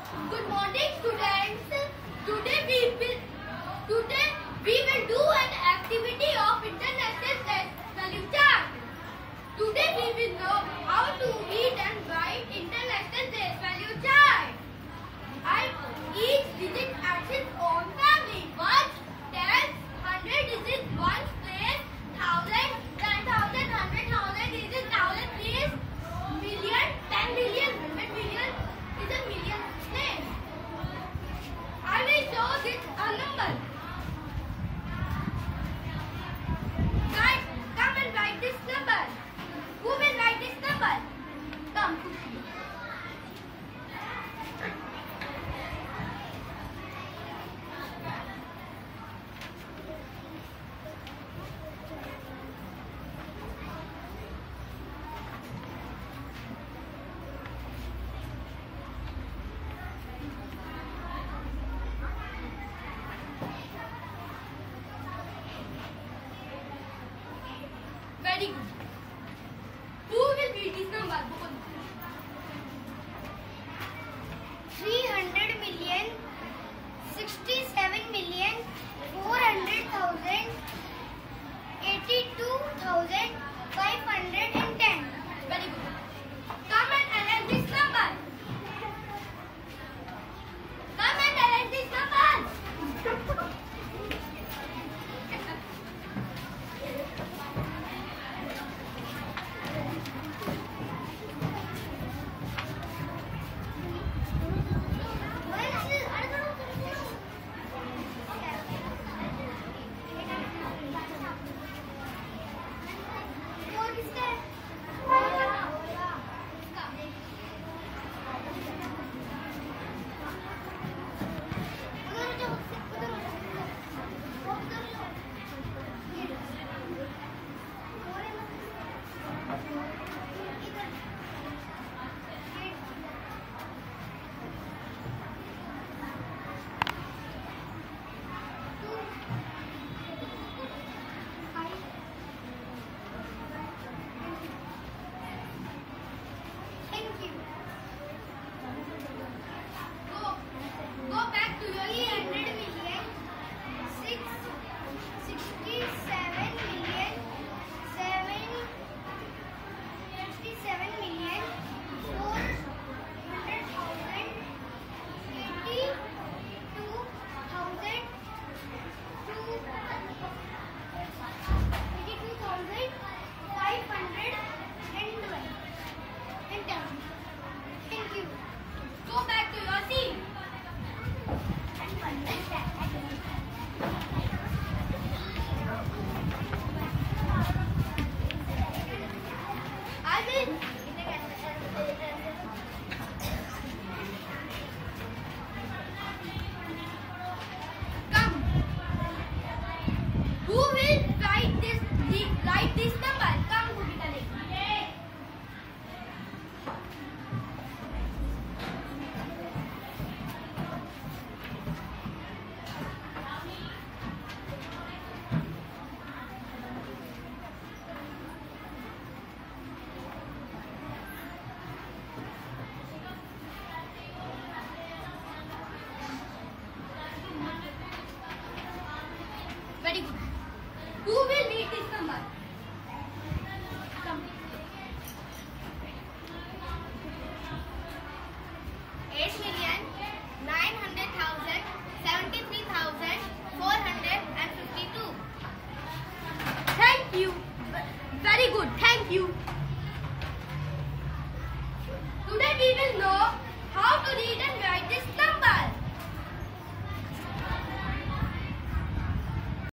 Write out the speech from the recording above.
Good morning, students. Today we will do an activity of international value chart. Today we will know how to read and write international value chart. Each digit has its own family. 1, 10, 100 is in ones place, 1000, 10,000, 100,000 is in thousand place, million, 10 million, 100 million is in million place. I will show this a number. Guys, come and write this number. Who will write this number? Come. Very good. Who will read this number? 300 million, 67 million, 400,000, 82,510. Very good. Come and arrange this number. Come and arrange this number. Go back to your 300 million, 67 million, 67 million, 400,000, 82,000, 82,512. Thank you. Go back to your seat. I will. Come. Who will write this number? Come, Bhumika. Very good. Who will read this number? Come. 8,900,073,452. Thank you. Very good. Thank you. Today we will know how to